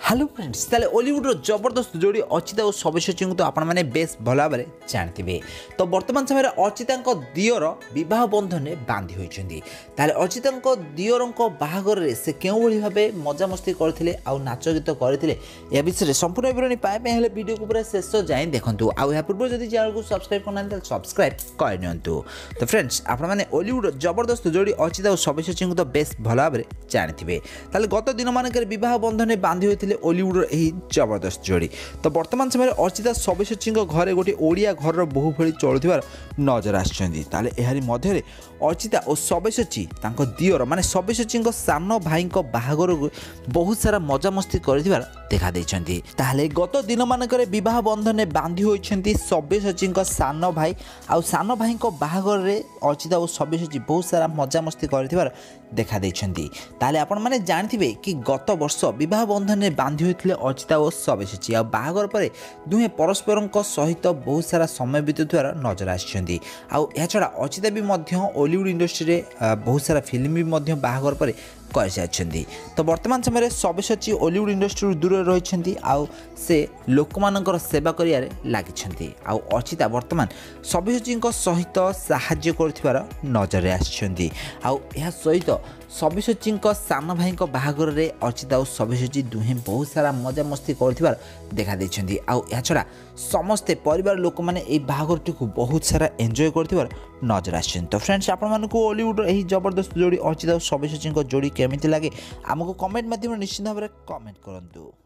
Hello friends ताले Hollywood जबरदस्त जोड़ी अर्चिता और सब्यसाची तो आपण मैंने बेस भल भाव जानते। तो वर्तमान समय अर्चिता दियर बह बंधन में बांधि होती। अर्चिता दियर बाहागर से क्यों भाव मजामस्ती करते आउ नाच गीत करते या विषय संपूर्ण विवरणी पाइबा वीडियो को पूरा शेष जाए देखूँ। आउ पूर्व जब चैनल को सब्सक्राइब करना सब्सक्राइब करनी। तो फ्रेंड्स आपण मैंने हॉलीवुड जबरदस्त जोड़ी अर्चिता और सब्यसाची तो बेस भल भाव जानते। गत दिन मानक बह बंधन में बांधि होते हॉलीवुड यही जबरदस्त जोड़ी। तो वर्तमान समय अर्चिता सब्यसाची घरे गोटे ओडिया घर बहु भली चलुवार नजर आसर। अर्चिता और सब्यसाची दियर माने सब्यसाची सान भाई बाहागर बहुत सारा मजामस्ती कर देखा देछंती। ताहले गत दिन मानक बह बंधन में बांधि होइछंती सब्यसाची सान भाई आउ सान भाई बाहागर रे अर्चिता और सब्यसाची बहुत सारा मजामस्ती कर देखा देछंती। ताहले आपण माने जानथिबे कि गत वर्ष बह बंधन में बांधि होइथिले अर्चिता और सब्यसाची आ बाहागर पर दुहे परस्पर सहित बहुत सारा समय बीतुवार नजर आछंती। आउ या छड़ा अर्चिता भी मध्य हॉलीवुड इंडस्ट्री रे बहुत सारा फिल्म भी मध्य बाहागर पर कर सारी। तो वर्तमान समय सब्यसाची हॉलीवुड इंडस्ट्री दूर रही आउ से लोक मानकर सेवा करियारे लागिछंती। आउ अर्चिता वर्तमान सब्यसाची सहित साहाय्य कर नजर आछंती। आउ या सहित सब्यसाची सान भाई बाहागर रे अर्चिता और सब्यसाची दुहे बहुत सारा मजामस्ती कर देखा देछंती। आउ या छड़ा समस्ते परिवार लोक माने ए बाहागर टी बहुत सारा एंजॉय कर नजर आछंती। तो फ्रेंड्स आपण मानकु हॉलीवुड यही जबरदस्त जोड़ी अर्चिता और सब्यसाची जोड़ी केमिति लागे आमको कमेंट माध्यम निश्चित भाव में कमेंट करंतु।